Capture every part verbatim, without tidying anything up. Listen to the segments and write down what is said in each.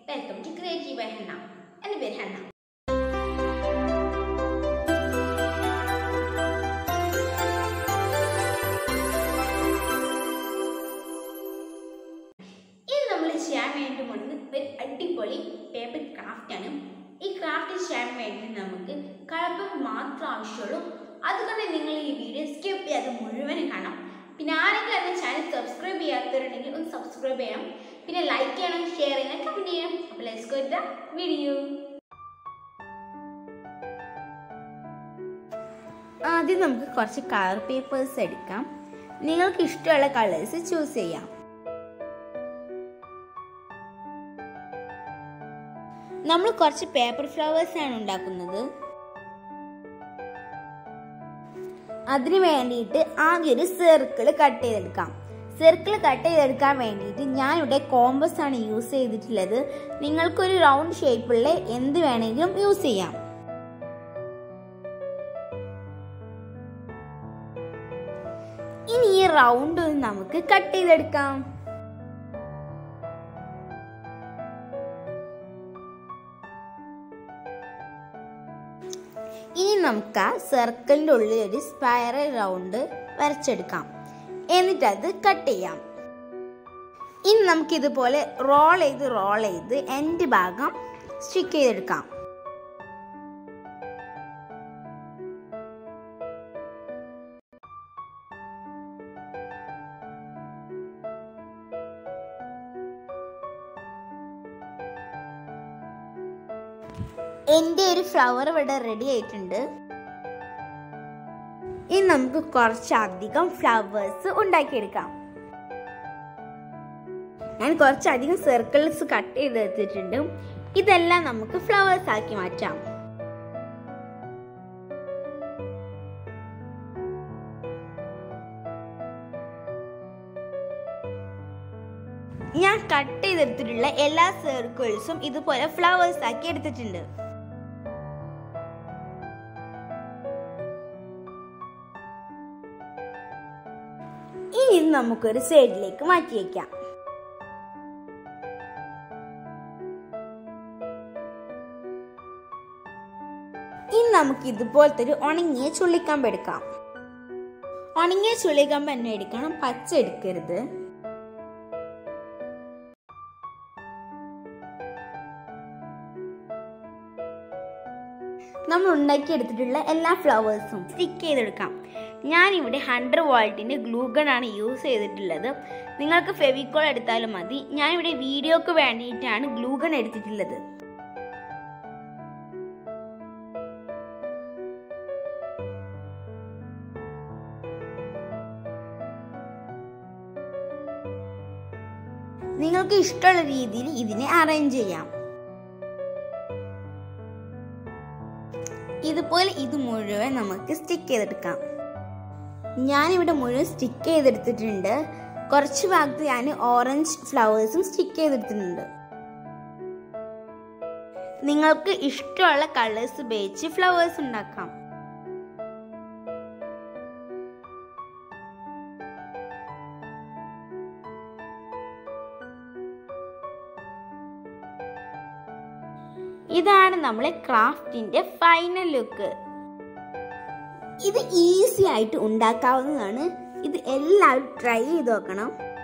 Welcome to creative by Hanna. എൻ്റെ പേര് Hannah. ഇന്ന് നമ്മൾ ചെയ്യാൻ വേണ്ടി പോകുന്നത് ഒരു അടിപൊളി പേപ്പർ ക്രാഫ്റ്റ് ആണ്. ഈ ക്രാഫ്റ്റ് ചെയ്യാൻ വേണ്ടി നമുക്ക് കളർ പേപ്പർ മാത്രം ആവശ്യമുള്ളൂ. അതുകൊണ്ട് നിങ്ങൾ ഈ വീഡിയോ സ്കിപ്പ് ചെയ്യാതെ മുഴുവനും കാണാം. പിന്നെ ആരെങ്കിലും എൻ്റെ ചാനൽ സബ്സ്ക്രൈബ് ചെയ്യാത്തവരുണ്ടെങ്കിൽ ഒന്ന് സബ്സ്ക്രൈബ് ചെയ്യണം. പിന്നെ ലൈക്ക് ചെയ്യണം, ഷെയർ ചെയ്യണം, കമൻറ്റ് ചെയ്യണം. അപ്പോൾ let's go to the video. ആദ്യം നമുക്ക് കുറച്ച് കളർ പേപ്പേഴ്സ് എടുക്കാം. നിങ്ങൾക്ക് ഇഷ്ടമുള്ള കളേഴ്സ് ചൂസ് ചെയ്യാം. നമ്മൾ കുറച്ച് പേപ്പർ ഫ്ലവേഴ്സ് ആണ് ഉണ്ടാക്കുന്നത്. അതിന് വേണ്ടിയിട്ട് ആദ്യം ഒരു സർക്കിൾ കട്ട് ചെയ്തെടുക്കാം. സർക്കിൾ കട്ട് ചെയ്തെടുക്കാൻ വേണ്ടിയിട്ട് ഞാനിവിടെ കോമ്പസ് ആണ് യൂസ് ചെയ്തിട്ടുള്ളത്. നിങ്ങൾക്കൊരു റൗണ്ട് ഷേപ്പുള്ള എന്ത് വേണമെങ്കിലും യൂസ് ചെയ്യാം. ഇനി ഈ റൗണ്ട് നമുക്ക് കട്ട് ചെയ്തെടുക്കാം. ഇനി നമുക്ക് ആ സർക്കിളിൻ്റെ ഉള്ളിൽ ഒരു സ്പൈറൽ റൗണ്ട് വരച്ചെടുക്കാം. എന്നിട്ട് അത് കട്ട് ചെയ്യാം. ഇനി നമുക്ക് ഇതുപോലെ റോൾ ചെയ്ത് റോൾ ചെയ്ത് എൻഡ് ഭാഗം സ്റ്റിക്ക് ചെയ്തെടുക്കാം. എൻ്റെ ഒരു ഫ്ലവർ ഇവിടെ റെഡി ആയിട്ടുണ്ട്. ഇനി നമുക്ക് കുറച്ചധികം ഫ്ലവേഴ്സ് ഉണ്ടാക്കിയെടുക്കാം. ഞാൻ കുറച്ചധികം സർക്കിൾസ് കട്ട് ചെയ്തെടുത്തിട്ടുണ്ട്. ഇതെല്ലാം നമുക്ക് ഫ്ലവേഴ്സ് ആക്കി മാറ്റാം. ഞാൻ കട്ട് ചെയ്തെടുത്തിട്ടുള്ള എല്ലാ സർക്കിൾസും ഇതുപോലെ ഫ്ലവേഴ്സ് ആക്കി എടുത്തിട്ടുണ്ട്. ഇനി ഇത് നമുക്കൊരു സൈഡിലേക്ക് മാറ്റി വയ്ക്കാം. ഇനി നമുക്ക് ഇതുപോലത്തെ ഒരു ഉണങ്ങിയ ചുള്ളിക്കമ്പ് എടുക്കാം. ഉണങ്ങിയ ചുള്ളിക്കമ്പ് തന്നെ എടുക്കണം, പച്ച എടുക്കരുത്. നമ്മൾ ഉണ്ടാക്കിയെടുത്തിട്ടുള്ള എല്ലാ ഫ്ലവേഴ്സും സ്റ്റിക്ക് ചെയ്തെടുക്കാം. ഞാനിവിടെ ഹൺഡ്രഡ് വോൾട്ടിൻ്റെ ഗ്ലൂഗൺ ആണ് യൂസ് ചെയ്തിട്ടുള്ളത്. നിങ്ങൾക്ക് ഫെവിക്കോൾ എടുത്താലും മതി. ഞാനിവിടെ വീഡിയോക്ക് വേണ്ടിയിട്ടാണ് ഗ്ലൂഗൺ എടുത്തിട്ടുള്ളത്. നിങ്ങൾക്ക് ഇഷ്ടമുള്ള രീതിയിൽ ഇതിനെ അറേഞ്ച് ചെയ്യാം. ഇതുപോലെ ഇത് മുഴുവൻ നമുക്ക് സ്റ്റിക്ക് ചെയ്തെടുക്കാം. ഞാനിവിടെ മുഴുവൻ സ്റ്റിക്ക് ചെയ്തെടുത്തിട്ടുണ്ട്. കുറച്ച് ഭാഗത്ത് ഞാൻ ഓറഞ്ച് ഫ്ലവേഴ്സും സ്റ്റിക്ക് ചെയ്തെടുത്തിട്ടുണ്ട്. നിങ്ങൾക്ക് ഇഷ്ടമുള്ള കളേഴ്സ് ഉപയോഗിച്ച് ഫ്ലവേഴ്സ് ഉണ്ടാക്കാം. ഇതാണ് നമ്മളെ ക്രാഫ്റ്റിന്റെ ഫൈനൽ ലുക്ക്. ഇത് ഈസി ആയിട്ട് ഉണ്ടാക്കാവുന്നതാണ്. ഇത് എല്ലാവരും ട്രൈ ചെയ്ത് നോക്കണം.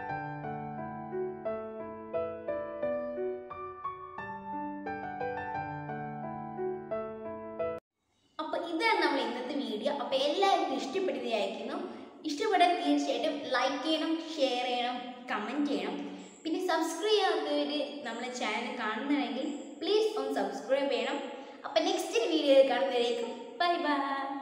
അപ്പൊ ഇതാണ് നമ്മൾ ഇന്നത്തെ വീഡിയോ. അപ്പൊ എല്ലാവർക്കും ഇഷ്ടപ്പെടുകയായിരിക്കുന്നു. ഇഷ്ടപ്പെടാൻ തീർച്ചയായിട്ടും ലൈക്ക് ചെയ്യണം, ഷെയർ ചെയ്യണം, കമന്റ് ചെയ്യണം. പിന്നെ സബ്സ്ക്രൈബ് ചെയ്യാത്തവര് നമ്മളെ ചാനൽ കാണുന്നുണ്ടെങ്കിൽ പ്ലീസ് ഒന്ന് സബ്സ്ക്രൈബ് ചെയ്യണം. അപ്പൊ നെക്സ്റ്റ് വീഡിയോയിൽ കാണുന്നവരേക്കും ബൈ ബൈ.